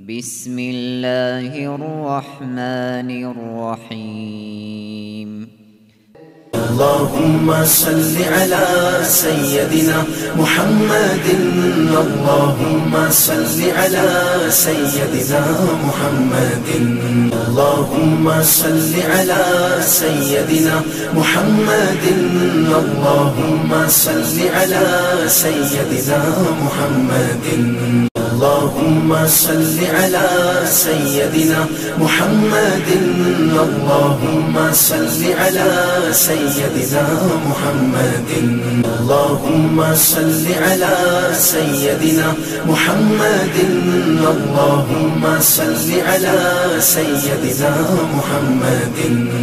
بسم الله الرحمن الرحيم. اللهم صل على سيدنا محمد. اللهم صل على سيدنا محمد. اللهم صل على سيدنا محمد. اللهم صل على سيدنا محمد. اللهم صل على سيدنا محمد. اللهم صل على سيدنا محمد. اللهم صل على سيدنا محمد. اللهم صل على سيدنا محمد.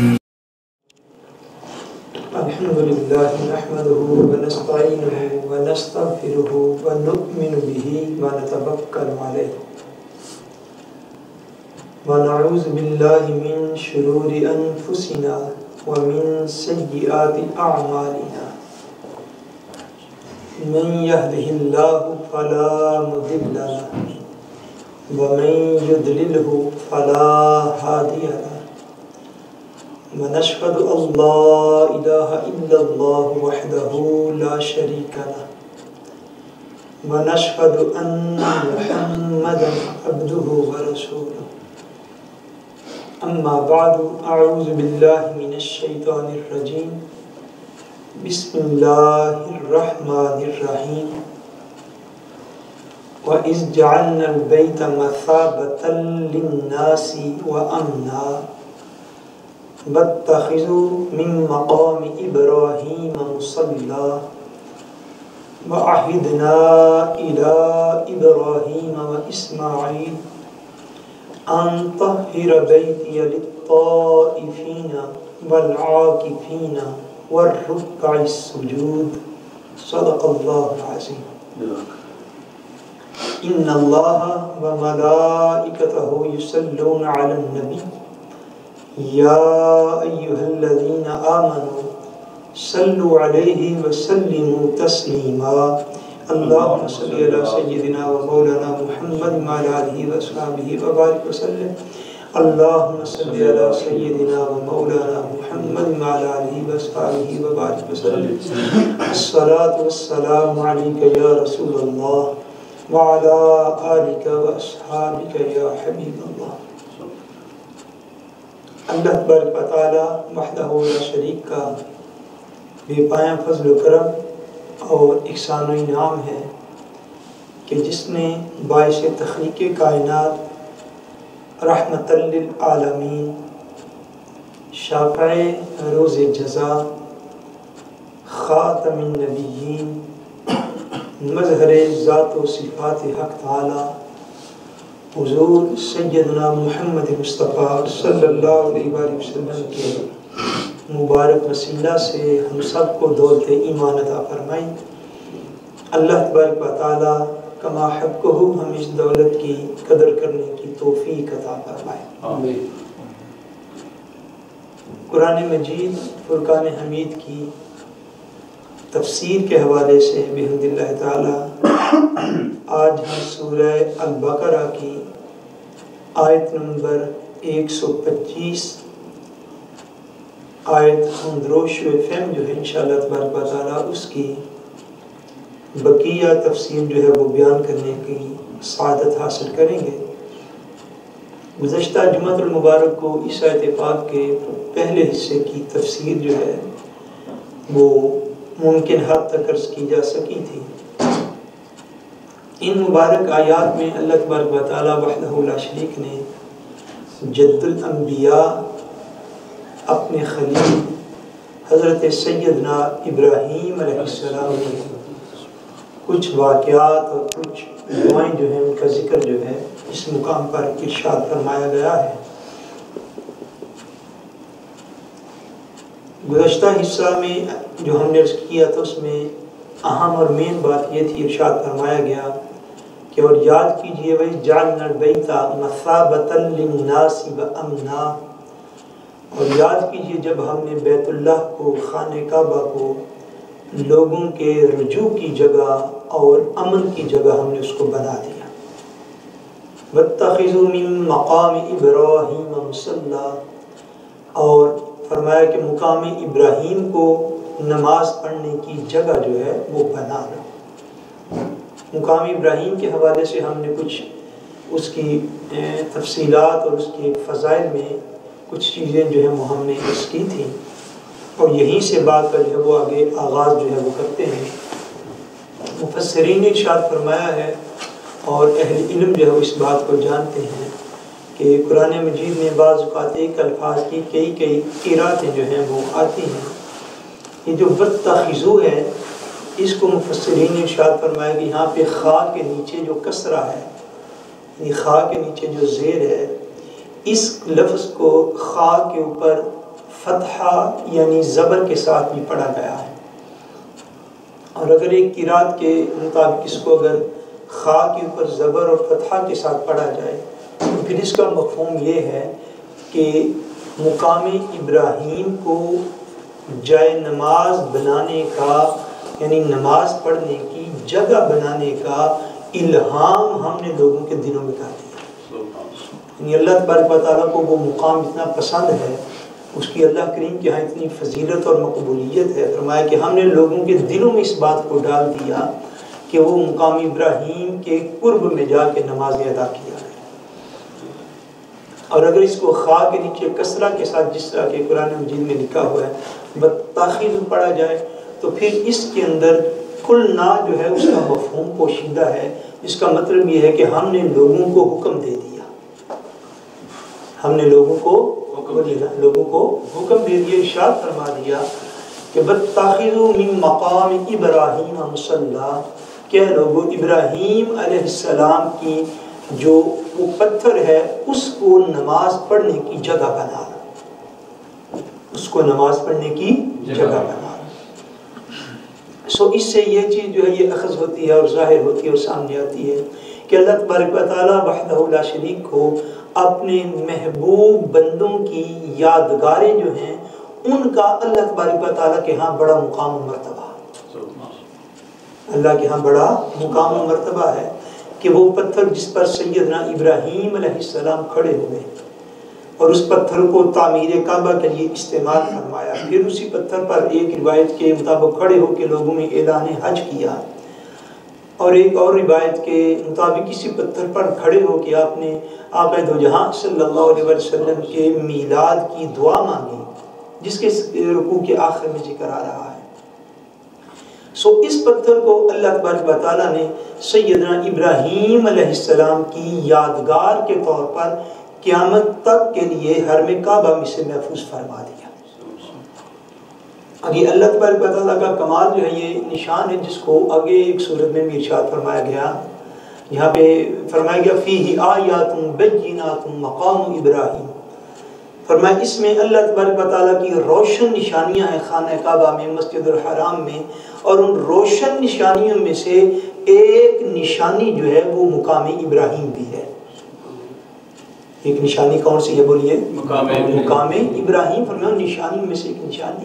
الحمد لله نحمده ونستعينه ونستغفره ونؤمن به ونتوكل عليه ونعوذ بالله من شرور أنفسنا ومن سيئات أعمالنا. من يهده الله فلا مضل له ومن يضلله فلا هادي له. ونشهد أن لا إله إلا الله وحده لا شريك له ونشهد أن محمدا عبده ورسوله. أما بعد، أعوذ بالله من الشيطان الرجيم. بسم الله الرحمن الرحيم. وَإِذْ جَعَلْنَا الْبَيْتَ مَثَابَةً لِلنَّاسِ وَأَمْنًا وَاتَّخِذُوا مِن مَّقَامِ إِبْرَاهِيمَ مُصَلًّى وَعَهِدْنَا إِلَى إِبْرَاهِيمَ وَإِسْمَاعِيلَ أَن طَهِّرَ بَيْتِيَ لِلطَّائِفِينَ وَالْعَاكِفِينَ وَالرُّكَّعِ السُّجُودِ. صدق الله العظيم. إن الله وملائكته يصلون على النبي يا أيها الذين آمنوا صلوا عليه وسلموا تسليما. اللهم صل على سيدنا ومولانا محمد وعلى آله وصحبه وبارك وسلم. اللهم صل على سيدنا ومولانا محمد وعلى آله وصحبه وبارك وسلم. الصلاة والسلام عليك يا رسول الله وعلى آلك وأصحابك يا حبيب الله. اللہ تبارک و تعالی وحدہ لا شریک کا بے پایاں فضل و کرم اور احسان و انعام ہے کہ جس نے باعث تخلیق کائنات، رحمت للعالمین، شافع روز جزا، خاتم النبیین، مظہر ذات و صفات حق تعالی، حضور سیدنا محمد مصطفیٰ صلی اللہ علیہ وآلہ وسلم کے مبارک وسیلہ سے ہم سب کو دولت ایمان عطا فرمائی. اللہ تبارک و تعالی کما حقہ ہم اس دولت کی قدر کرنے کی توفیق عطا فرمائے. آمین. قرآن مجید فرقان حمید کی تفسیر کے حوالے سے بحمد اللہ تعالی آج ہم سورہ البقرہ کی آیت نمبر 125 آیت اندروش و فہم جو ہے انشاءاللہ تبارک و تعالی اس کی بقیہ تفسیر جو ہے وہ بیان کرنے کی سعادت حاصل کریں گے. گزشتہ جمعۃ المبارک کو اس آیت پاک کے پہلے حصے کی تفسیر جو ہے وہ ممکن حد تک عرض کی جا سکی تھی. ان مبارک آیات میں اللہ تبارک و تعالی وحدہ لا شریک نے جد الانبیاء اپنے خلیل حضرت سیدنا ابراہیم علیہ السلام کے کچھ واقعات اور کچھ دعائیں جو ہیں ان کا ذکر جو ہے اس مقام پر ارشاد فرمایا گیا ہے. گزشتہ حصہ میں جو ہم نے عرض کیا تھا اس میں اہم اور مین بات یہ تھی، ارشاد فرمایا گیا کہ اور یاد کیجئے وَإِذْ جَعَلْنَا الْبَيْتَ مَثَابَةً لِلنَّاسِ وَأَمْنًا، اور یاد کیجئے جب ہم نے بیت اللہ کو، خانہ کعبہ کو لوگوں کے رجوع کی جگہ اور امن کی جگہ ہم نے اس کو بنا دیا. وَاتَّخِذُوا مِن مَقَامِ إِبْرَاهِيمَ مُصَلًّى، اور فرمایا کہ مقام ابراہیم کو نماز پڑھنے کی جگہ جو ہے وہ بنا لو۔ مقام ابراہیم کے حوالے سے ہم نے کچھ اس کی تفصیلات اور اس کے فضائل میں کچھ چیزیں جو ہے وہ ہم نے عرض کی تھیں، اور یہیں سے بات کا جو ہے وہ آگے آغاز جو ہے وہ کرتے ہیں۔ مفسرین نے ارشاد فرمایا ہے اور اہل علم جو ہے اس بات کو جانتے ہیں کہ قرآن مجید میں بعض اوقات ایک الفاظ کی کئی قراتیں جو ہیں وہ آتی ہیں۔ یہ جو وَاتَّخِذُوا ہے، اس کو مفسرین نے ارشاد فرمایا کہ یہاں پہ خا کے نیچے جو کسرہ ہے، یعنی خا کے نیچے جو زیر ہے، اس لفظ کو خا کے اوپر فتحہ یعنی زبر کے ساتھ بھی پڑھا گیا ہے، اور اگر ایک قرات کے مطابق اس کو اگر خا کے اوپر زبر اور فتحہ کے ساتھ پڑھا جائے تو پھر اس کا مفہوم یہ ہے کہ مقام ابراہیم کو جائے نماز بنانے کا، یعنی نماز پڑھنے کی جگہ بنانے کا الہام ہم نے لوگوں کے دلوں میں کر دیا۔ یعنی اللہ تبارک و تعالیٰ کو وہ مقام اتنا پسند ہے، اس کی اللہ کریم کے ہاں اتنی فضیلت اور مقبولیت ہے، فرمایا کہ ہم نے لوگوں کے دلوں میں اس بات کو ڈال دیا کہ وہ مقام ابراہیم کے قرب میں جا کے نمازیں ادا کیا ہے۔ اور اگر اس کو خا کے نیچے کسرہ کے ساتھ جس طرح کہ قرآن مجید میں لکھا ہوا ہے بتاخیر پڑھا جائے تو پھر اس کے اندر کل نا جو ہے اس کا مفہوم پوشیدہ ہے، جس کا مطلب یہ ہے کہ ہم نے لوگوں کو حکم دے دیا، ہم نے لوگوں کو حکم دے دیا، ارشاد فرما دیا کہ بتاخذوا من مقام ابراہیم مصلی، کہ لوگوں ابراہیم علیہ السلام کی جو وہ پتھر ہے اس کو نماز پڑھنے کی جگہ بنا لو، اس کو نماز پڑھنے کی جگہ بنا لو۔ اس سے یہ چیز جو ہے یہ اخذ ہوتی ہے اور ظاہر ہوتی ہے اور سامنے آتی ہے کہ اللہ تبارک و تعالیٰ وحدہ لا شریک کو اپنے محبوب بندوں کی یادگاریں جو ہیں ان کا اللہ تبارک و تعالیٰ کے ہاں بڑا مقام و مرتبہ ہے، اللہ کے ہاں بڑا مقام و مرتبہ ہے کہ وہ پتھر جس پر سیدنا ابراہیم علیہ السلام کھڑے ہوئے اور اس پتھر کو تعمیر کعبہ کے لیے استعمال فرمایا، پھر اسی پتھر پر ایک روایت کے مطابق کھڑے ہو کے لوگوں میں اعلان حج کیا، اور ایک اور روایت کے مطابق اسی پتھر پر کھڑے ہو کے آپ نے آقا دو جہاں صلی اللہ علیہ وسلم کے میلاد کی دعا مانگی، جس کے رکوع کے آخر میں ذکر آ رہا ہے۔ اس پتھر کو اللہ تبارک و تعالیٰ نے سیدنا ابراہیم علیہ السلام کی یادگار کے طور پر قیامت تک کے لیے حرم کعبہ میں سے محفوظ فرما دیا۔ آگے اللہ تبارک و تعالیٰ کا کمال جو ہے یہ نشان ہے جس کو آگے ایک سورت میں بھی ارشاد فرمایا گیا، یہاں پہ فرمایا گیا فیہ آیات بینات مقام ابراہیم، فرمایا اس میں اللہ تبارک و تعالیٰ کی روشن نشانیاں ہیں خانہ کعبہ میں، مسجد الحرام میں، اور ان روشن نشانیوں میں سے ایک نشانی جو ہے وہ مقام ابراہیم بھی ہے۔ ایک نشانی کون سی ہے بولیے؟ مقام ابراہیم، فرمایا نشانی میں سے ایک نشانی۔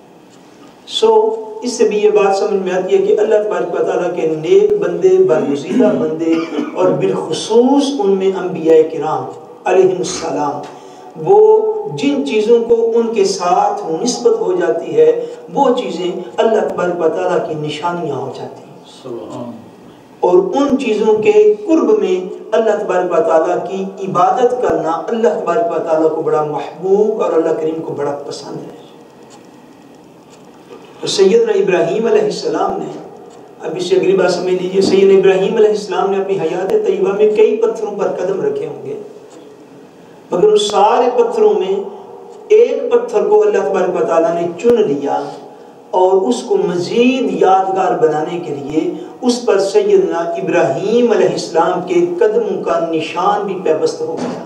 اس سے بھی یہ بات سمجھ میں آتی ہے کہ اللہ تبارک و تعالیٰ کے نیک بندے، برگزیدہ بندے، اور بالخصوص ان میں انبیاء کرام علیہم السلام، وہ جن چیزوں کو ان کے ساتھ نسبت ہو جاتی ہے وہ چیزیں اللہ تبارک و تعالیٰ کی نشانیاں ہو جاتی ہیں، اور ان چیزوں کے قرب میں اللہ تبارک و تعالیٰ کی عبادت کرنا اللہ تبارک و تعالیٰ کو بڑا محبوب اور اللہ کریم کو بڑا پسند ہے۔ تو سیدنا ابراہیم علیہ السلام نے، اب اس سے اگلی بات سمجھ لیجیے، سیدنا ابراہیم علیہ السلام نے اپنی حیات طیبہ میں کئی پتھروں پر قدم رکھے ہوں گے، مگر ان سارے پتھروں میں ایک پتھر کو اللہ تبارک و تعالیٰ نے چن لیا اور اس کو مزید یادگار بنانے کے لیے اس پر سیدنا ابراہیم علیہ السلام کے قدموں کا نشان بھی پیوست ہو گیا۔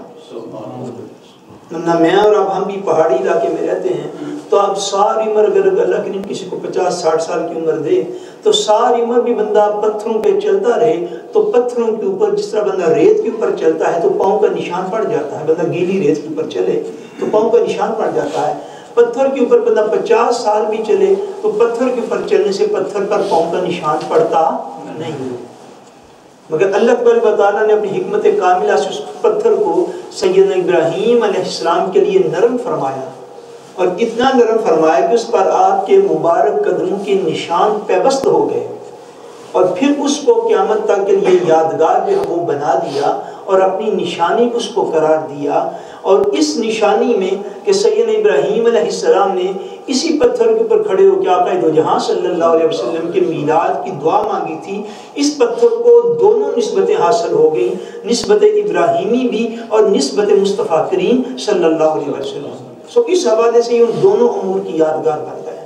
میں اور اب ہم بھی پہاڑی علاقے میں رہتے ہیں تو اب ساری عمر اگر اللہ کریم کسی کو 50-60 سال کی عمر دے تو ساری عمر بھی بندہ پتھروں پہ چلتا رہے تو پتھروں کے اوپر جس طرح بندہ ریت کے اوپر چلتا ہے تو پاؤں کا نشان پڑ جاتا ہے، بندہ گیلی ریت کے اوپر چلے تو پاؤں کا نشان پڑ جاتا ہے، پتھر کے اوپر بندہ 50 سال بھی چلے تو پتھر کے اوپر چلنے سے پتھر پر پاؤں کا نشان پڑتا نہیں۔ مگر اللہ تبارک و تعالیٰ نے اپنی حکمت کاملہ سے اس پتھر کو سیدنا ابراہیم علیہ السلام کے لیے نرم فرمایا، اور اتنا نرم فرمایا کہ اس پر آپ کے مبارک قدموں کے نشان پیوست ہو گئے، اور پھر اس کو قیامت تک کے لیے یادگار جو وہ بنا دیا اور اپنی نشانی کو اس کو قرار دیا۔ اور اس نشانی میں کہ سیدنا ابراہیم علیہ السلام نے اسی پتھر کے اوپر کھڑے ہو کے آقا دو جہاں صلی اللہ علیہ وسلم کے میلاد کی دعا مانگی تھی، اس پتھر کو دونوں نسبتیں حاصل ہو گئیں، نسبت ابراہیمی بھی اور نسبت مصطفیٰ کریم صلی اللہ علیہ وسلم۔ اس حوالے سے ان دونوں امور کی یادگار بن گئے۔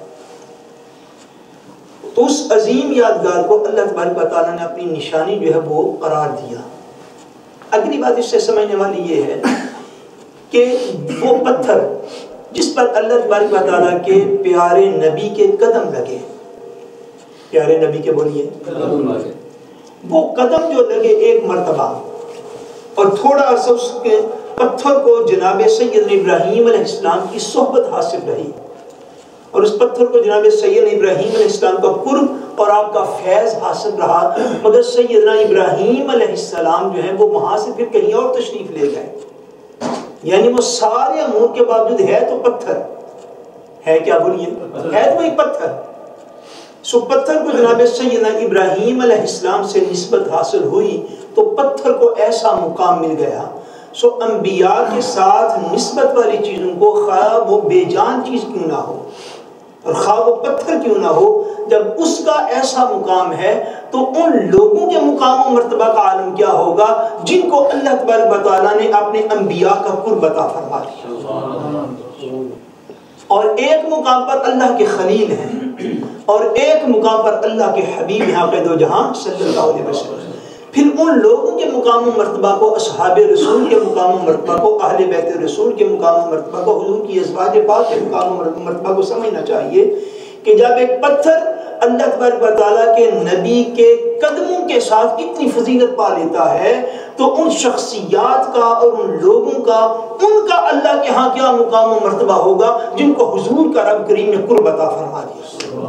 تو اس عظیم یادگار کو اللہ تبارک و تعالیٰ نے اپنی نشانی جو ہے وہ قرار دیا۔ اگلی بات اس سے سمجھنے والی یہ ہے کہ وہ پتھر جس پر اللہ تبارک و تعالیٰ کے پیارے نبی کے قدم لگے، پیارے نبی کے بولیے وہ قدم جو لگے ایک مرتبہ، اور تھوڑا عرصہ اس کے پتھر کو جناب سیدنا ابراہیم علیہ السلام کی صحبت حاصل رہی، اور اس پتھر کو جناب سیدنا ابراہیم علیہ السلام کا قرب اور آپ کا فیض حاصل رہا، مگر سیدنا ابراہیم علیہ السلام جو ہے وہ وہاں سے پھر کہیں اور تشریف لے گئے، یعنی وہ سارے امور کے باوجود ہے تو پتھر ہے، کیا بولیے ہے تو ایک پتھر۔ سو پتھر کو جناب سیدنا ابراہیم علیہ السلام سے نسبت حاصل ہوئی تو پتھر کو ایسا مقام مل گیا۔ سو انبیاء کے ساتھ نسبت والی چیزوں کو خواہ وہ بے جان چیز کیوں نہ ہو اور خواہ وہ پتھر کیوں نہ ہو، جب اس کا ایسا مقام ہے تو ان لوگوں کے مقام و مرتبہ کا عالم کیا ہوگا جن کو اللہ تبارک و تعالیٰ نے اپنے انبیاء کا قرب عطا فرما دیا۔ اور ایک مقام پر اللہ کے خلیل ہیں اور ایک مقام پر اللہ کے حبیب ہیں آقا دو جہاں صلی اللہ علیہ وسلم۔ پھر ان لوگوں کے مقام و مرتبہ کو، اصحاب رسول کے مقام و مرتبہ کو، اہل بیت رسول کے مقام و مرتبہ کو، حضور کی ازواج پاک کے مقام و مرتبہ کو سمجھنا چاہیے کہ جب ایک پتھر اللہ تبارک و تعالیٰ کے نبی کے قدموں کے ساتھ اتنی فضیلت پا لیتا ہے تو ان شخصیات کا اور ان لوگوں کا، ان کا اللہ کے ہاں کیا مقام و مرتبہ ہوگا جن کو حضور کا رب کریم نے قرب عطا فرما دیا۔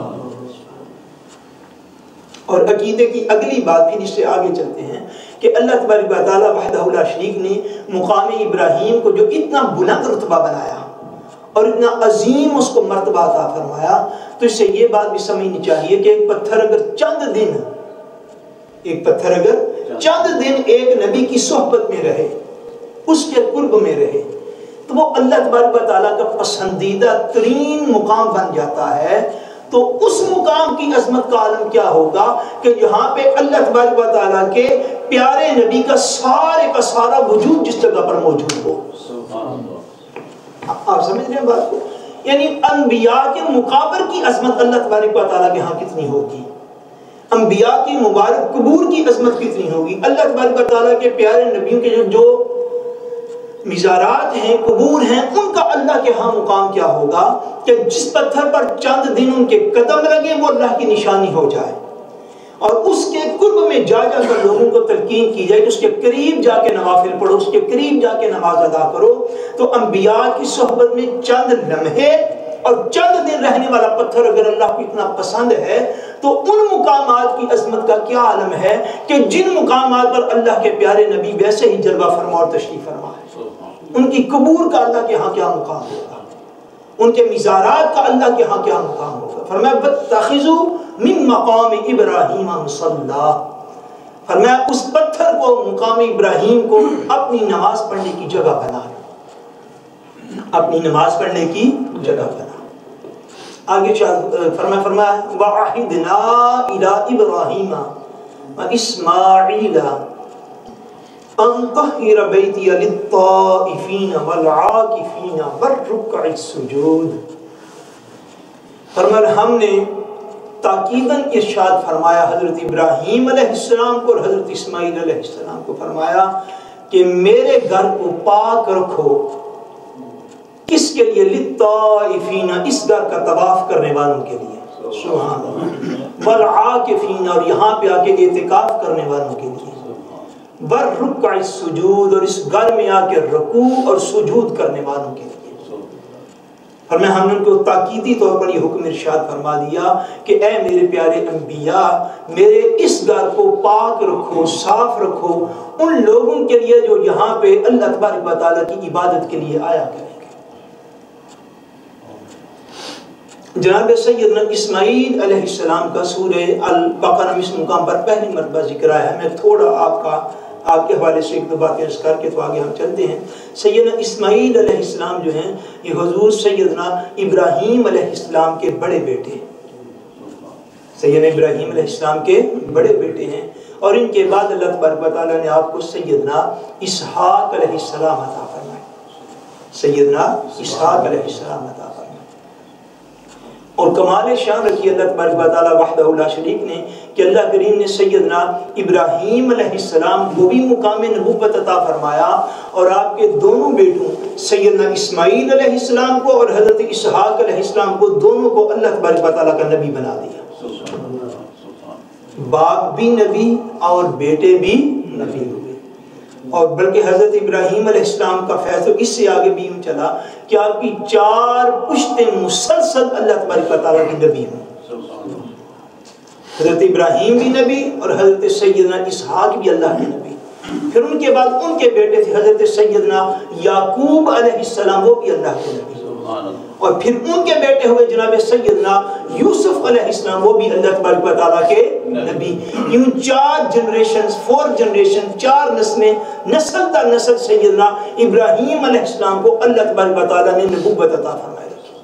اور عقیدے کی اگلی بات پھر اس سے آگے چلتے ہیں کہ اللہ تبارک و تعالیٰ وحدہ لا شریک نے مقام ابراہیم کو جو اتنا بلند رتبہ بنایا اور اتنا عظیم اس کو مرتبہ عطا فرمایا، تو اس سے یہ بات بھی سمجھنی چاہیے کہ ایک پتھر اگر چند دن ایک نبی کی صحبت میں رہے، اس کے قرب میں رہے، تو وہ اللہ تبارک و تعالیٰ کا پسندیدہ ترین مقام بن جاتا ہے۔ تو اس مقام کی عظمت کا عالم کیا ہوگا کہ جہاں پہ اللہ تبارک و تعالیٰ کے پیارے نبی کا سارا وجود جس جگہ پر موجود ہو۔ آپ سمجھ رہے ہیں بات کو؟ یعنی انبیاء کے مقابر کی عظمت اللہ تبارک و تعالیٰ کے ہاں کتنی ہوگی، انبیاء کی مبارک قبور کی عظمت کتنی ہوگی، اللہ تبارک و تعالیٰ کے پیارے نبیوں کے جو مزارات ہیں، قبور ہیں، ان کا اللہ کے ہاں مقام کیا ہوگا کہ جس پتھر پر چند دن ان کے قدم لگے وہ اللہ کی نشانی ہو جائے، اور اس کے قرب میں جا کر لوگوں کو تلقین کی جائے کہ اس کے قریب جا کے نوافل پڑھو، اس کے قریب جا کے نماز ادا کرو۔ تو انبیاء کی صحبت میں چند لمحے اور چند دن رہنے والا پتھر اگر اللہ کو اتنا پسند ہے تو ان مقامات کی عظمت کا کیا عالم ہے کہ جن مقامات پر اللہ کے پیارے نبی ویسے ہی جلوہ فرما اور تشریف فرما ہے، ان کی قبور کا اللہ کے ہاں کیا مقام ہوگا، ان کے مزارات کا اللہ کے ہاں کیا مقام ہوگا۔ فرمایا وَاتَّخِذُوا مِن مَقَامِ إِبْرَاهِيمَ مُصَلًّى، فرمایا اس پتھر کو، مقام ابراہیم کو اپنی نماز پڑھنے کی جگہ بنا، اپنی نماز پڑھنے کی جگہ بنا۔ آگے فرمایا وَعَهِدْنَا إِلَىٰ إِبْرَاهِيمَ وَإِسْمَاعِيلَ أَن طَهِّرَ بَيْتِيَ لِلطَّائِفِينَ وَالْعَاكِفِينَ وَالرُّكَّعِ السُّجُودِ۔ فرمایا ہم نے تاکیداً ارشاد فرمایا حضرت ابراہیم علیہ السلام کو اور حضرت اسماعیل علیہ السلام کو، فرمایا کہ میرے گھر کو پاک رکھو، کس کے لیے؟ للطائفین، اس گھر کا طواف کرنے والوں کے لیے، سبحان اللہ، والعاکفین، اور یہاں پہ آ کے اعتکاف کرنے والوں کے لیے، والرکع السجود، اور اس گھر میں آ کے رکوع اور سجود کرنے والوں کے لیے۔ اور میں ہم نے ان کو تاکیدی طور پر یہ حکم ارشاد فرما دیا کہ اے میرے پیارے انبیاء، میرے اس گھر کو پاک رکھو، صاف رکھو ان لوگوں کے لیے جو یہاں پہ اللہ تبارک و تعالیٰ کی عبادت کے لیے آیا کریں گے۔ جناب سیدنا اسماعیل علیہ السلام کا سورہ البقرہ اس مقام پر پہلی مرتبہ ذکر آیا ہے۔ میں تھوڑا آپ کے حوالے سے ایک دو باتیں عرض کر کے تو آگے ہم چلتے ہیں۔ سیدنا اسماعیل علیہ السلام جو ہیں یہ حضور سیدنا ابراہیم علیہ السلام کے بڑے بیٹے ہیں، سیدنا ابراہیم علیہ السلام کے بڑے بیٹے ہیں، اور ان کے بعد اللہ تبارک و تعالیٰ نے آپ کو سیدنا اسحاق علیہ السلام عطا فرمائے، سیدنا اسحاق علیہ السلام عطا فرمائے۔ اور کمال شان رکھی اللہ تبارک و تعالیٰ وحدہ لا شریک نے کہ اللہ کریم نے سیدنا ابراہیم علیہ السلام کو بھی مقام نبوت عطا فرمایا، اور آپ کے دونوں بیٹوں سیدنا اسماعیل علیہ السلام کو اور حضرت اسحاق علیہ السلام کو دونوں کو اللہ تبارک و تعالیٰ کا نبی بنا دیا۔ باپ بھی نبی اور بیٹے بھی نبی ہوئے، اور بلکہ حضرت ابراہیم علیہ السلام کا فیض اس سے آگے بھی یوں چلا کہ آپ کی 4 پشتیں مسلسل اللہ تبارک و تعالیٰ کی نبی ہوں۔ حضرت ابراہیم بھی نبی اور حضرت سیدنا اسحاق بھی اللہ کے نبی، پھر ان کے بعد ان کے بیٹے تھے حضرت سیدنا یعقوب علیہ السلام، وہ بھی اللہ کے نبی، اور پھر ان کے بیٹے ہوئے جناب سیدنا یوسف علیہ السلام، وہ بھی اللہ تبارک و تعالیٰ کے نبی۔ یوں 4 جنریشن 4 نسلیں، نسل در نسل سیدنا ابراہیم علیہ السلام کو اللہ تبارک و تعالیٰ نے نبوت عطا فرمائی۔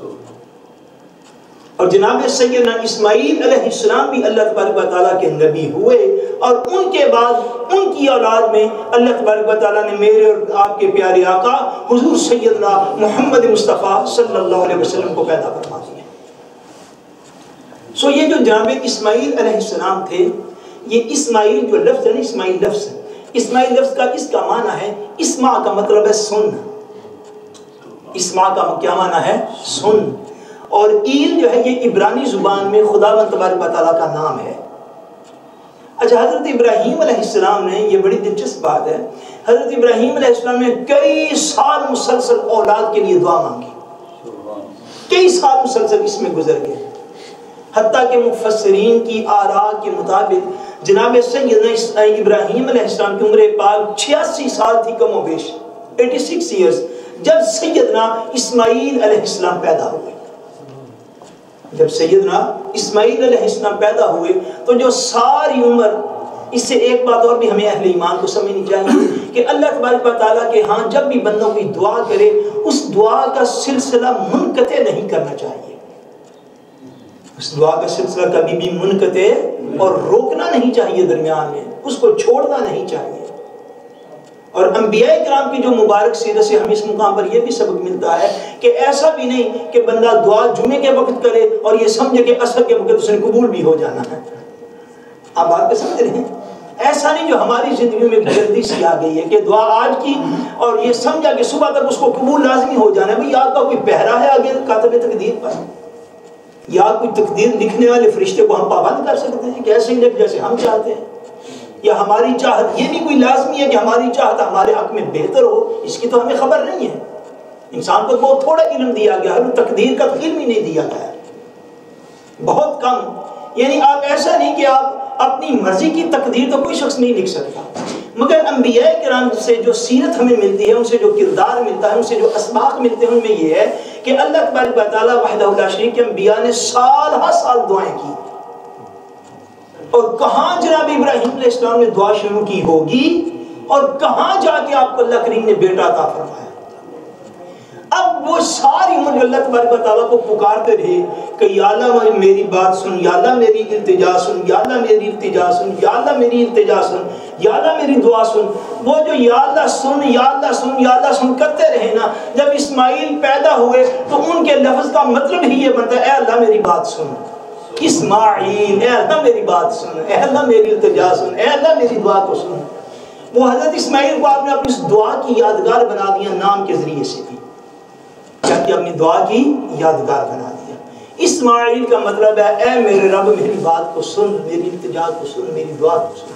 اور جناب سیدنا اسماعیل علیہ السلام بھی اللہ تبارک و تعالیٰ کے نبی ہوئے، اور ان کے بعد ان کی اولاد میں اللہ تبارک و تعالیٰ نے میرے اور آپ کے پیارے آقا حضور سیدنا محمد مصطفیٰ صلی اللہ علیہ وسلم کو پیدا فرما دیا۔ سو یہ جو جناب اسماعیل علیہ السلام تھے، یہ اسماعیل جو لفظ ہے نا، اسماعیل لفظ کا اس کا معنی ہے، اسمع کا مطلب ہے سن، اسمع کا کیا معنی ہے؟ سن، اور ایل جو ہے یہ عبرانی زبان میں خداوند تبارک و تعالیٰ کا نام ہے۔ اچھا، حضرت ابراہیم علیہ السلام نے، یہ بڑی دلچسپ بات ہے، حضرت ابراہیم علیہ السلام نے کئی سال مسلسل اولاد کے لیے دعا مانگی، کئی سال مسلسل اس میں گزر گئے، حتیٰ کہ مفسرین کی آراء کے مطابق جناب سیدنا ابراہیم علیہ السلام کی عمر پاک 86 سال تھی، کم و بیش 86 ایئرز، جب سیدنا اسماعیل علیہ السلام پیدا ہوئے۔ جب سیدنا اسماعیل علیہ السلام پیدا ہوئے تو جو ساری عمر، اس سے ایک بات اور بھی ہمیں اہل ایمان کو سمجھنی چاہیے کہ اللہ تبارک و تعالیٰ کے ہاں جب بھی بندوں کی دعا کرے، اس دعا کا سلسلہ منقطع نہیں کرنا چاہیے، اس دعا کا سلسلہ کبھی بھی منقطع اور روکنا نہیں چاہیے، درمیان میں اس کو چھوڑنا نہیں چاہیے۔ اور انبیاء کرام کی جو مبارک سیرت سے ہمیں اس مقام پر یہ بھی سبق ملتا ہے کہ ایسا بھی نہیں کہ بندہ دعا جمعے کے وقت کرے اور یہ سمجھے کہ عصر کے وقت اس نے قبول بھی ہو جانا ہے۔ آپ بات کو سمجھ رہے ہیں؟ ایسا نہیں جو ہماری زندگی میں جلدی سی آ گئی ہے کہ دعا آج کی اور یہ سمجھا کہ صبح تک اس کو قبول لازمی ہو جانا ہے۔ بھئی آپ کا کوئی پہرا ہے آگے کاتب تقدیر پر، یا کوئی تقدیر لکھنے والے فرشتے کو ہم پابند کر سکتے ہیں کہ ایسے ہی لکھ جیسے ہم چاہتے ہیں؟ یا ہماری چاہت یہ بھی کوئی لازمی ہے کہ ہماری چاہت ہمارے حق میں بہتر ہو؟ اس کی تو ہمیں خبر نہیں ہے۔ انسان کو بہت تھوڑا علم دیا گیا ہے، تقدیر کا علم ہی نہیں دیا گیا ہے، بہت کم۔ یعنی آپ ایسا نہیں کہ آپ اپنی مرضی کی تقدیر تو کوئی شخص نہیں لکھ سکتا، مگر انبیاء کرام سے جو سیرت ہمیں ملتی ہے، ان سے جو کردار ملتا ہے، ان سے جو اسباق ملتے ہیں، ان میں یہ ہے کہ اللہ تبارک و تعالیٰ وحدہ لا شریک کے انبیاء نے سال ہر سال دعائیں کی، اور کہاں جناب ابراہیم علیہ السلام نے دعا شروع کی ہوگی اور کہاں جا کے آپ کو اللہ کریم نے بیٹا عطا فرمایا۔ اب وہ ساری عمر جو اللہ تبارک و تعالیٰ کو پکارتے رہے کہ یا اللہ میری بات سن، یا اللہ میری التجا سن، یا اللہ میری التجا سن، یا اللہ میری التجا سن، یا اللہ میری دعا سن، وہ جو یا اللہ سن، یا اللہ سن، یا اللہ سن کرتے رہے نا، جب اسماعیل پیدا ہوئے تو ان کے لفظ کا مطلب ہی یہ بنتا ہے اے اللہ میری بات سن، اسماعیل اے اللہ میری بات سن، اے اللہ میری التجا سن، اے اللہ میری دعا کو سن۔ وہ حضرت اسماعیل کو آپ نے اپنی اس دعا کی یادگار بنا دیا، نام کے ذریعے سے بھی کیا کہ اپنی دعا کی یادگار بنا دیا۔ اسماعیل کا مطلب ہے اے میرے رب میری بات کو سن، میری التجا کو سن، میری دعا کو سن۔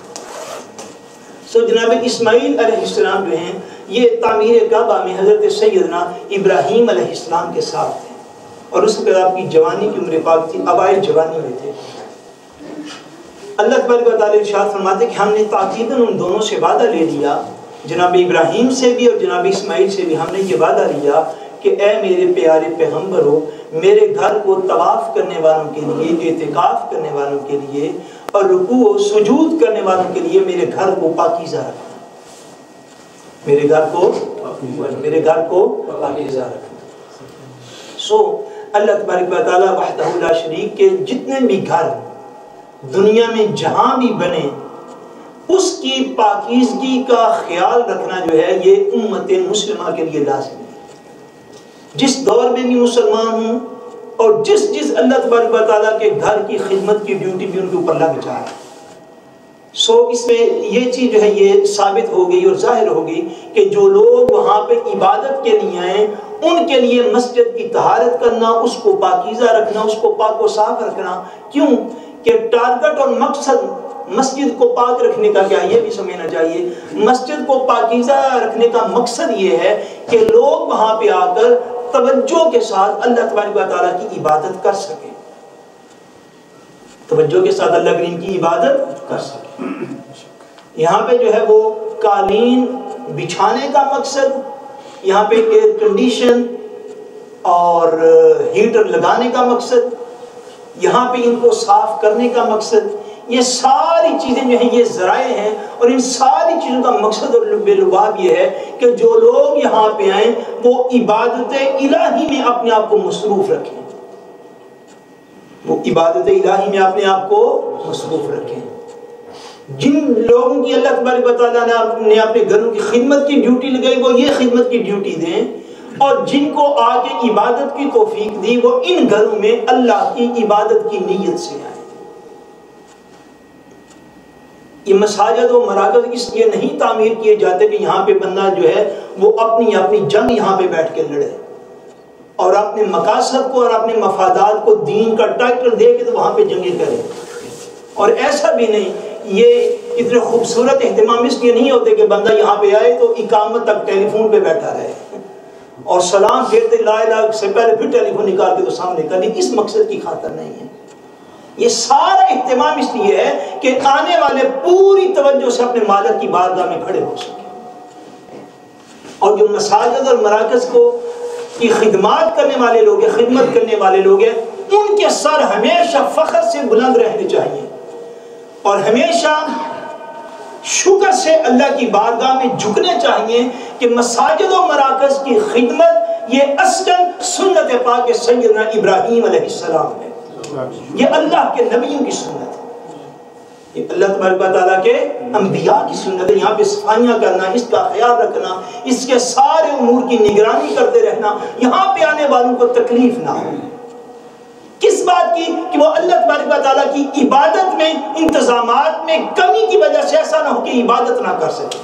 سو جناب اسماعیل علیہ السلام جو ہیں یہ تعمیر کعبہ میں حضرت سیدنا ابراہیم علیہ السلام کے ساتھ تھے۔ اور اس کے بعد آپ کی جوانی کی عمر پاک تھی، ابائے جوانی میں تھے۔ اللہ تبارک و تعالیٰ ارشاد فرماتے کہ ہم نے تاکیداً ان دونوں سے وعدہ لے لیا، جناب ابراہیم سے بھی اور جناب اسماعیل سے بھی ہم نے یہ وعدہ لیا کہ اے میرے پیارے پیغمبر ہو، میرے گھر کو طواف کرنے والوں کے لیے، اعتکاف کرنے والوں کے لیے اور رکوع و سجود کرنے والوں کے لیے میرے گھر کو پاکیزہ رکھنا، میرے گھر کو پاکیزہ رکھنا۔ سو اللہ تبارک و تعالیٰ وحدہ لا شریک کے جتنے بھی گھر دنیا میں جہاں بھی بنے، اس کی پاکیزگی کا خیال رکھنا جو ہے یہ امت مسلمہ کے لیے لازم ہے۔ جس دور میں بھی مسلمان ہوں اور جس اللہ تبارک و تعالیٰ کے گھر کی خدمت کی ڈیوٹی بھی ان کے اوپر لگ جائے، سو اس میں یہ چیز جو ہے یہ ثابت ہو گئی اور ظاہر ہو گئی کہ جو لوگ وہاں پہ عبادت کے لیے آئیں ان کے لیے مسجد کی طہارت کرنا، اس کو پاکیزہ رکھنا، اس کو پاک و صاف رکھنا۔ کیوں کہ ٹارگٹ اور مقصد مسجد کو پاک رکھنے کا کیا، یہ بھی سمجھنا چاہیے۔ مسجد کو پاکیزہ رکھنے کا مقصد یہ ہے کہ لوگ وہاں پہ آ کر توجہ کے ساتھ اللہ تبارک و تعالیٰ کی عبادت کر سکیں، توجہ کے ساتھ اللہ کریم کی عبادت کر سکیں۔ یہاں پہ جو ہے وہ قالین بچھانے کا مقصد، یہاں پہ ایئر کنڈیشن اور ہیٹر لگانے کا مقصد، یہاں پہ ان کو صاف کرنے کا مقصد، یہ ساری چیزیں جو ہیں یہ ذرائع ہیں، اور ان ساری چیزوں کا مقصد اور لب لباب یہ ہے کہ جو لوگ یہاں پہ آئیں وہ عبادت الہی میں اپنے آپ کو مصروف رکھیں، وہ عبادت الہی میں اپنے آپ کو مصروف رکھیں۔ جن لوگوں کی اللہ تبارک و تعالیٰ نے اپنے گھروں کی خدمت کی ڈیوٹی لگائی وہ یہ خدمت کی ڈیوٹی دیں، اور جن کو آگے عبادت کی توفیق دی وہ ان گھروں میں اللہ کی عبادت کی نیت سے آئے۔ یہ مساجد و مراکز اس لیے نہیں تعمیر کیے جاتے کہ یہاں پہ بندہ جو ہے وہ اپنی جنگ یہاں پہ بیٹھ کے لڑے اور اپنے مقاصد کو اور اپنے مفادات کو دین کا ٹائٹل دے کے تو وہاں پہ جنگیں کرے، اور ایسا بھی نہیں۔ یہ اتنے خوبصورت اہتمام اس لیے نہیں ہوتے کہ بندہ یہاں پہ آئے تو اقامت تک ٹیلی فون پہ بیٹھا رہے اور سلام پھیرتے لا الہ سے پہلے پھر ٹیلی فون نکال کے تو سامنے کر لی، اس مقصد کی خاطر نہیں ہے۔ یہ سارا اہتمام اس لیے ہے کہ آنے والے پوری توجہ سے اپنے مالک کی بارگاہ میں کھڑے ہو سکیں، اور جو مساجد اور مراکز کو کی خدمات کرنے والے لوگ ہیں، خدمت کرنے والے لوگ ہیں، ان کے سر ہمیشہ فخر سے بلند رہنے چاہیے اور ہمیشہ شکر سے اللہ کی بارگاہ میں جھکنے چاہیے کہ مساجد و مراکز کی خدمت یہ اصلاً سنت پاک سیدنا ابراہیم علیہ السلام ہے، یہ اللہ کے نبیوں کی سنت ہے، یہ اللہ تبارک و تعالیٰ کے انبیاء کی سنت ہے۔ یہاں پہ صفائیاں کرنا، اس کا خیال رکھنا، اس کے سارے امور کی نگرانی کرتے رہنا، یہاں پہ آنے والوں کو تکلیف نہ ہو۔ کس بات کی کہ وہ اللہ تبارک و تعالیٰ کی عبادت میں انتظامات میں کمی کی وجہ سے ایسا نہ ہو کہ عبادت نہ کر سکے۔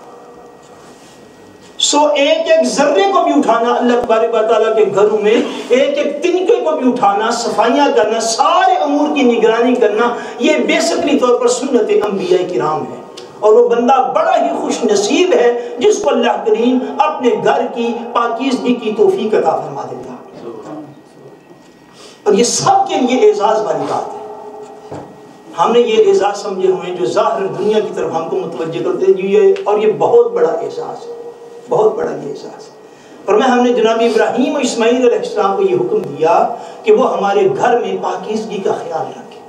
سو ایک ایک ذرے کو بھی اٹھانا اللہ تبارک و تعالیٰ کے گھروں میں، ایک ایک تنکے کو بھی اٹھانا، صفائیاں کرنا، سارے امور کی نگرانی کرنا، یہ بیسکلی طور پر سنت انبیاء کرام ہے، اور وہ بندہ بڑا ہی خوش نصیب ہے جس کو اللہ کریم اپنے گھر کی پاکیزگی کی توفیق عطا فرما دیتا ہے۔ اور یہ سب کے لیے اعزاز والی بات ہے۔ ہم نے یہ اعزاز سمجھے ہوئے جو ظاہر دنیا کی طرف ہم کو متوجہ کرتے ہیں، اور یہ بہت بڑا اعزاز ہے، بہت بڑا یہ احساس۔ فرمایا ہم نے جناب ابراہیم اور اسماعیل علیہ السلام کو یہ حکم دیا کہ وہ ہمارے گھر میں پاکیزگی کا خیال رکھیں،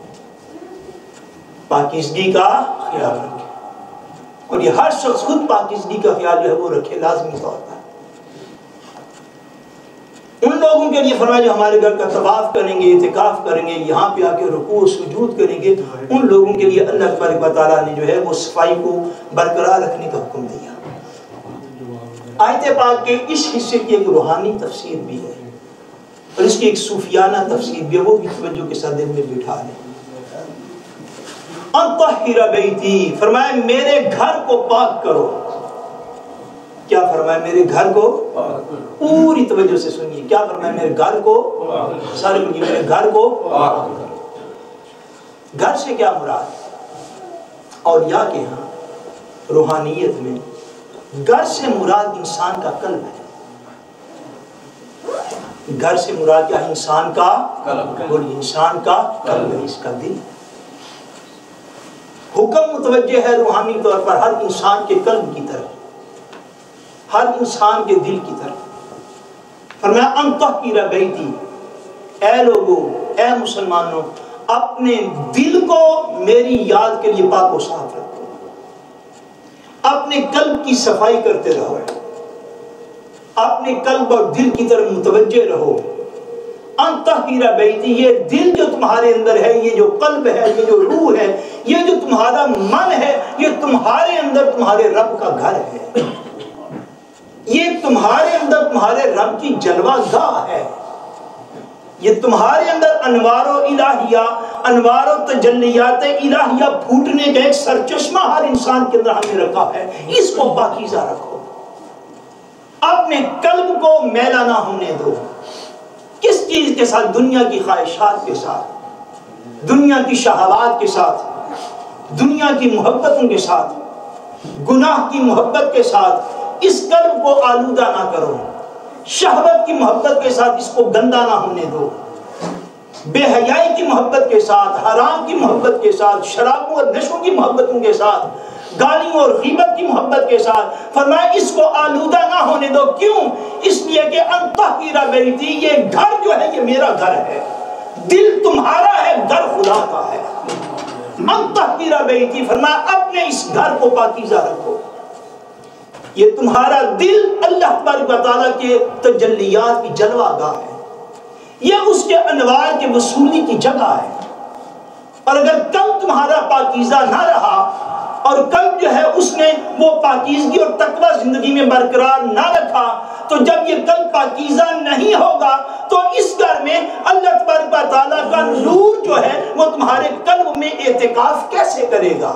پاکیزگی کا خیال رکھیں، اور یہ ہر شخص خود پاکیزگی کا خیال جو ہے وہ رکھے لازمی طور پر۔ ان لوگوں کے لیے فرمایا جو ہمارے گھر کا طواف کریں گے، اعتکاف کریں گے، یہاں پہ آ کے رکوع سجود کریں گے، ان لوگوں کے لیے اللہ تبارک و تعالیٰ نے جو ہے وہ صفائی کو برقرار رکھنے کا حکم دیا۔ آیت پاک کے اس حصے کی ایک روحانی تفسیر بھی ہے اور اس کی ایک صوفیانہ تفسیر بھی ہے، وہ بھی توجہ کے ساتھ دل میں بٹھا لیں۔ انطہر بیتی، فرمایا میرے گھر کو پاک کرو۔ کیا فرمایا؟ میرے گھر کو پوری توجہ سے سنیے، کیا فرمایا؟ میرے گھر کو، سارے بولیے میرے گھر کو پاک کرو۔ گھر سے کیا مراد؟ اور یا کہ ہاں روحانیت میں گھر سے مراد انسان کا قلب ہے، گھر سے مراد کیا ہے؟ انسان کا قلب، اور انسان کا قلب ہے، اس کا دل۔ حکم متوجہ ہے روحانی طور پر ہر انسان کے قلب کی طرف، ہر انسان کے دل کی طرف۔ فرمایا ان طہر بیتی، اے لوگو، اے مسلمانوں، اپنے دل کو میری یاد کے لیے پاک و صاف رکھو، اپنے قلب کی صفائی کرتے رہو، اپنے قلب اور دل کی طرف متوجہ رہو۔ ان طہر بیتی، یہ دل جو تمہارے اندر ہے، یہ جو قلب ہے، یہ جو روح ہے، یہ جو تمہارا من ہے، یہ تمہارے اندر تمہارے رب کا گھر ہے، یہ تمہارے اندر تمہارے رب کی جلوہ گاہ ہے، یہ تمہارے اندر انوار و الہیہ، انوار و تجلیات الہیہ پھوٹنے کا ایک سرچشمہ ہر انسان کے اندر ہم نے رکھا ہے، اس کو پاکیزہ رکھو، اپنے قلب کو میلا نہ ہونے دو۔ کس چیز کے ساتھ؟ دنیا کی خواہشات کے ساتھ، دنیا کی شہوات کے ساتھ، دنیا کی محبتوں کے ساتھ، گناہ کی محبت کے ساتھ اس قلب کو آلودہ نہ کرو، شہوت کی محبت کے ساتھ اس کو گندا نہ ہونے دو، بے حیائی کی محبت کے ساتھ، حرام کی محبت کے ساتھ، شرابوں اور نشوں کی محبتوں کے ساتھ، گالیوں اور غیبت کی محبت کے ساتھ، فرمایا اس کو آلودہ نہ ہونے دو۔ کیوں؟ اس لیے کہ ان طہر بیتی، یہ گھر جو ہے یہ میرا گھر ہے، دل تمہارا ہے، گھر خدا کا ہے۔ ان طہر بیتی، فرمایا اپنے اس گھر کو پاکیزہ رکھو، یہ تمہارا دل اللہ تبارک و تعالیٰ کے تجلیات کی جلوہ گاہ ہے، یہ اس کے انوار کے وصولی کی جگہ ہے، اور اگر قلب تمہارا پاکیزہ نہ رہا اور قلب جو ہے اس نے وہ پاکیزگی اور تقوی زندگی میں برقرار نہ رکھا، تو جب یہ قلب پاکیزہ نہیں ہوگا تو اس گھر میں اللہ تبارک و تعالیٰ کا نور جو ہے وہ تمہارے قلب میں اعتکاف کیسے کرے گا؟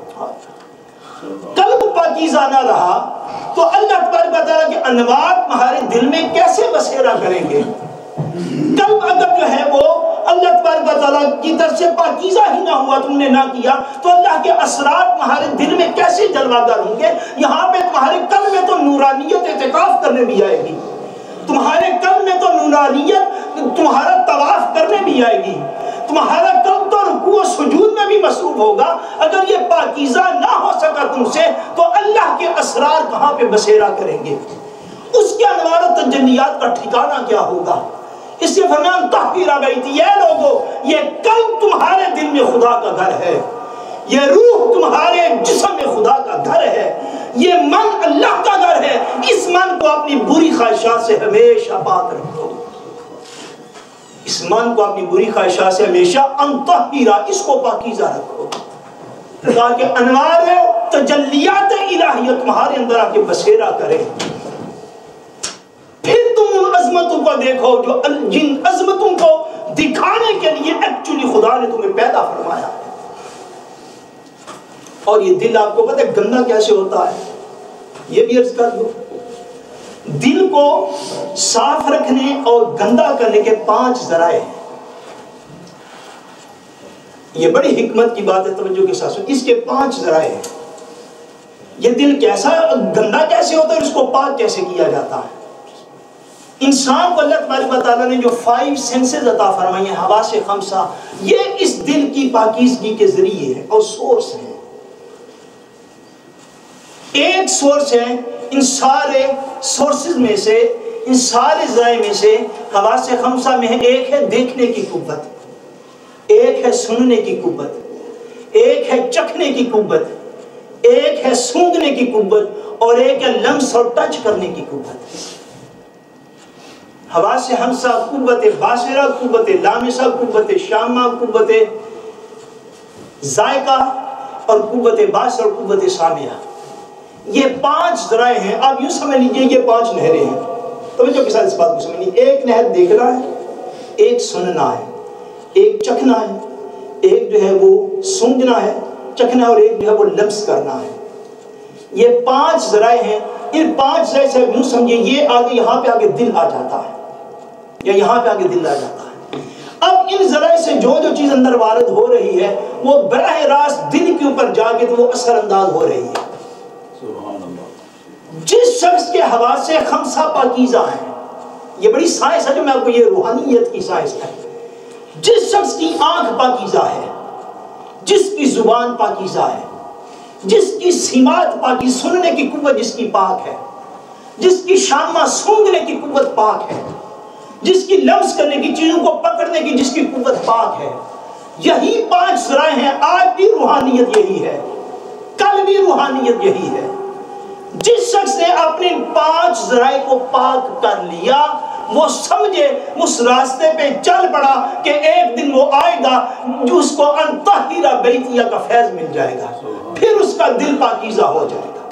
قلب پاکیزہ نہ رہا تو اللہ تبارک و تعالیٰ کے انوار تمہارے دل میں کیسے بسیرا کریں گے؟ قلب اگر جو ہے وہ اللہ تبارک و تعالیٰ کی طرف سے پاکیزہ ہی نہ ہوا، تم نے نہ کیا، تو اللہ کے اسرار تمہارے دل میں کیسے جلوہ گر ہوں گے؟ یہاں پہ تمہارے قلب میں تو نورانیت اعتکاف کرنے بھی آئے گی، تمہارے قلب میں تو نورانیت تمہارا طواف کرنے بھی آئے گی، تمہارا قلب تو رکوع و سجود میں بھی مصروف ہوگا۔ اگر یہ پاکیزہ نہ ہو سکا تم سے تو اللہ کے اسرار کہاں پہ بسیرا کریں گے؟ اس کے انوار و تجلیات کا ٹھکانہ کیا ہوگا؟ اس سے فرمان طہر بیتی، یہ لوگو، یہ قلب تمہارے دل میں خدا کا گھر ہے، یہ روح تمہارے جسم میں خدا کا گھر ہے، یہ من اللہ کا گھر ہے، اس من کو اپنی بری خواہشات سے ہمیشہ پاک رکھو، اس من کو اپنی بری خواہشات سے ہمیشہ انطہیرہ، اس کو پاکیزہ رکھو، تاکہ انوار تجلیات الہیہ تمہارے اندر آ کے بسیرا کرے۔ پھر تم ان عظمتوں کو دیکھو جو جن عظمتوں کو دکھانے کے لیے ایکچولی خدا نے تمہیں پیدا فرمایا ہے۔ اور یہ دل آپ کو پتہ ہے گندا کیسے ہوتا ہے؟ یہ بھی عرض کر دو، دل کو صاف رکھنے اور گندا کرنے کے 5 ذرائع ہیں۔ یہ بڑی حکمت کی بات ہے، توجہ کے ساتھ سنیں، اس کے 5 ذرائع ہیں۔ یہ دل کیسا گندا کیسے ہوتا ہے اور اس کو پاک کیسے کیا جاتا ہے؟ انسان کو اللہ تبارک و تعالیٰ نے جو 5 سینسز عطا فرمائی ہیں، حواس 5، یہ اس دل کی پاکیزگی کے ذریعے ہے اور سورس ہیں۔ ایک سورس ہے ان سارے سورسز میں سے، ان سارے ذرائع میں سے، حواس 5 میں ہے، ایک ہے دیکھنے کی قوت، ایک ہے سننے کی قوت، ایک ہے چکھنے کی قوت، ایک ہے سونگنے کی قوت، اور ایک ہے لمس اور ٹچ کرنے کی قوت۔ حواس 5 قوت باصرہ، قوت لامسہ، قوت شامہ، قوت ذائقہ، اور قوت باصر اور قوت سامعہ۔ یہ 5 ذرائع ہیں۔ آپ یوں سمجھ لیجئے یہ 5 نہریں ہیں، توجہ کے ساتھ اس بات کو سمجھ لیجئے۔ ایک نہر دیکھنا ہے، ایک سننا ہے، ایک چکھنا ہے، ایک جو ہے وہ سونگنا ہے، چکھنا ہے، اور ایک جو ہے وہ لمس کرنا ہے۔ یہ 5 ذرائع ہیں۔ ان 5 ذرائع سے یوں سمجھیے یہ آگے یہاں پہ آگے دل آ جاتا ہے، یا یہاں پہ آگے دل آ جاتا ہے۔ اب ان ذرائع سے جو چیز اندر وارد ہو رہی ہے وہ براہ راست دل کے اوپر جا کے تو وہ اثر انداز ہو رہی ہے۔ جس شخص کے حواس 5 پاکیزہ ہیں، یہ بڑی سائنس ہے جو میں آپ کو، یہ روحانیت کی سائنس ہے. جس شخص کی آنکھ پاکیزہ ہے، جس کی زبان پاکیزہ ہے، جس کی سماعت پاکی، سننے کی قوت جس کی پاک ہے، جس کی شامہ سونگنے کی قوت پاک ہے، جس کی لمس کرنے کی، چیزوں کو پکڑنے کی جس کی قوت پاک ہے، یہی 5 ذرائع ہیں. آج بھی روحانیت یہی ہے، کل بھی روحانیت یہی ہے. جس شخص نے اپنے 5 ذرائع کو پاک کر لیا، وہ سمجھے اس راستے پہ چل پڑا کہ ایک دن وہ آئے گا جو اس کو ان طاہرہ بیتیہ کا فیض مل جائے گا، پھر اس کا دل پاکیزہ ہو جائے گا.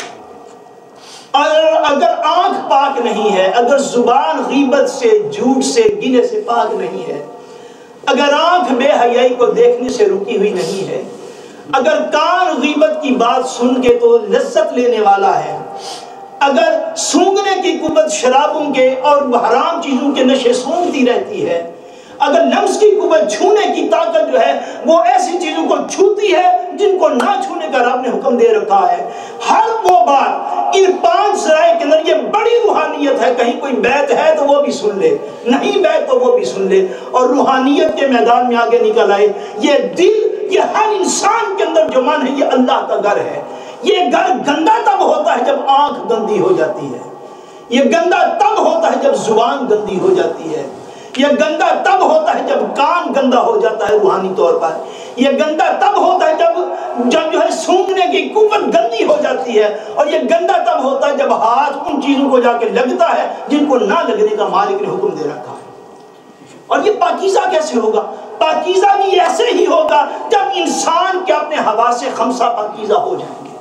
اگر آنکھ پاک نہیں ہے، اگر زبان غیبت سے، جھوٹ سے، گنے سے پاک نہیں ہے، اگر آنکھ بے حیائی کو دیکھنے سے رکی ہوئی نہیں ہے، اگر کان غیبت کی بات سن کے تو لذت لینے والا ہے، اگر سونگنے کی قوت شرابوں کے اور حرام چیزوں کے نشے سونگتی رہتی ہے، اگر لمس کی قوت چھونے کی طاقت جو ہے وہ ایسی چیزوں کو چھوتی ہے جن کو نہ چھونے کا رب نے حکم دے رکھا ہے، ہر وہ بات ان 5 ذرائع کے اندر، یہ بڑی روحانیت ہے. کہیں کوئی بیت ہے تو وہ بھی سن لے، نہیں بیت تو وہ بھی سن لے، اور روحانیت کے میدان میں آگے نکل آئے. یہ دل، یہ ہر انسان کے اندر جو من ہے، یہ اللہ کا گھر ہے. یہ گھر گندا تب ہوتا ہے جب آنکھ گندی ہو جاتی ہے، یہ گندا تب ہوتا ہے جب زبان گندی ہو جاتی ہے، یہ گندا تب ہوتا ہے جب کان گندا ہو جاتا ہے روحانی طور پر، یہ گندا تب ہوتا ہے جب جو ہے سونگنے کی قوت گندی ہو جاتی ہے، اور یہ گندا تب ہوتا ہے جب ہاتھ ان چیزوں کو جا کے لگتا ہے جن کو نہ لگنے کا مالک نے حکم دے رکھا ہے. اور یہ پاکیزہ کیسے ہوگا؟ پاکیزہ بھی ایسے ہی ہوگا جب انسان کے اپنے حواس خمسہ پاکیزہ ہو جائیں گے.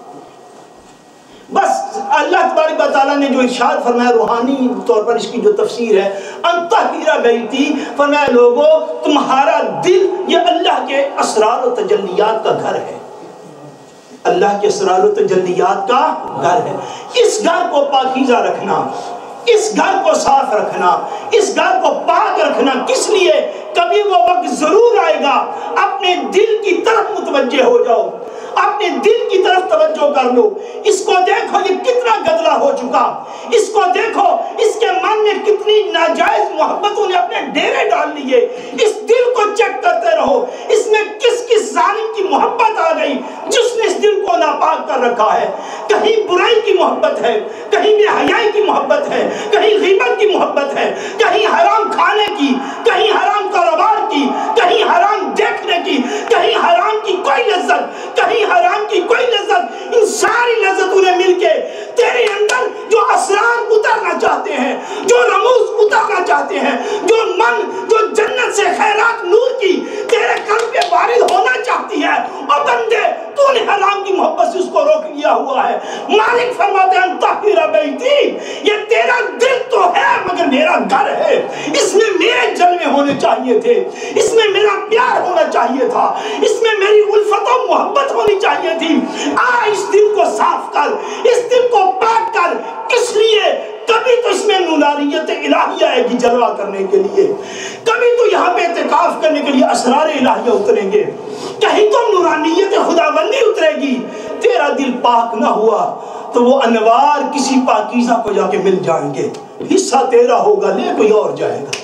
بس اللہ تبارک و تعالیٰ نے جو ارشاد فرمایا روحانی طور پر، اس کی جو تفسیر ہے، انطہرہ بیتی، فرمایا لوگو تمہارا دل یہ اللہ کے اسرار و تجلیات کا گھر ہے، اللہ کے اسرار و تجلیات کا گھر ہے. اس گھر کو پاکیزہ رکھنا، اس گھر کو صاف رکھنا، اس گھر کو پاک رکھنا کس لیے؟ کبھی وہ وقت ضرور آئے گا، اپنے دل کی طرف متوجہ ہو جاؤ، اپنے دل کی طرف توجہ کر لو. اس کو دیکھو یہ کتنا گدلا ہو چکا، اس کو دیکھو اس کے من میں کتنی ناجائز محبتوں نے اپنے ڈیرے ڈال لیے. اس دل کو چیک کرتے رہو، اس میں کس کس ظالم کی محبت آ گئی جس نے اس دل کو ناپاک کر رکھا ہے. کہیں برائی کی محبت ہے، کہیں بے حیائی کی محبت ہے، کہیں غیبت کی محبت ہے، کہیں حرام کھانے کی، کہیں حرام کاروبار کی، کہیں حرام دیکھنے کی، کہیں حرام کی کوئی لذت، کہیں حرام کی کوئی لذت. ان ساری لذتوں نے مل کے تیرے اندر جو اسرار اترنا چاہتے ہیں، جو رموز اترنا چاہتے ہیں، جو من جو جنت سے خیرات نور کی تیرے قلب پہ وارد ہونا چاہتی ہے، اور بندے تو نے حرام کی محبت سے اس کو روک لیا ہوا ہے. مالک فرماتے ہیں طاہرہ بیتی، یہ تیرا دل تو ہے مگر میرا گھر ہے، اس میں میرے جلوے ہونے چاہیے تھے، اس میں میرا پیار ہونا چاہیے تھا، اس میں میری الفت و محبت ہونی چاہیے تھی. اس دل کو صاف کر، اس دل کو پاک کر. کس لیے؟ کبھی تو اس میں نورانیت الہیہ آئے گی جلوہ کرنے کے لیے، کبھی تو یہاں پہ اعتکاف کرنے کے لیے اسرار الہیہ اتریں گے، کہیں تو نورانیت خداوندی اترے گی. تیرا دل پاک نہ ہوا تو وہ انوار کسی پاکیزہ کو جا کے مل جائیں گے. حصہ تیرا ہوگا، لے کوئی اور جائے گا.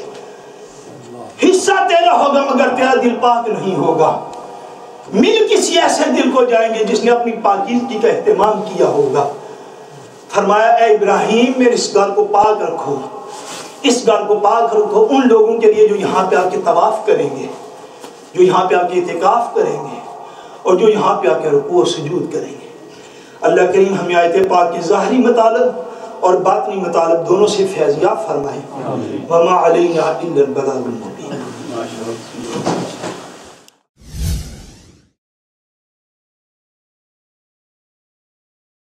حصہ تیرا ہوگا مگر تیرا دل پاک نہیں ہوگا. مل کسی ایسے دل کو جائیں گے جس نے اپنی پاکیزگی کا اہتمام کیا ہوگا. فرمایا اے ابراہیم میرے اس گھر کو پاک رکھو، اس گھر کو پاک رکھو ان لوگوں کے لیے جو یہاں پہ آ کے طواف کریں گے، جو یہاں پہ آ کے اعتکاف کریں گے، اور جو یہاں پہ آ کے رکوع و سجود کریں گے. اللہ کریم ہمیں آیت پاک کی ظاہری مطالب اور باطنی مطالب دونوں سے فیض یاب فرمائے. وما علینا الا البلاغ المبین.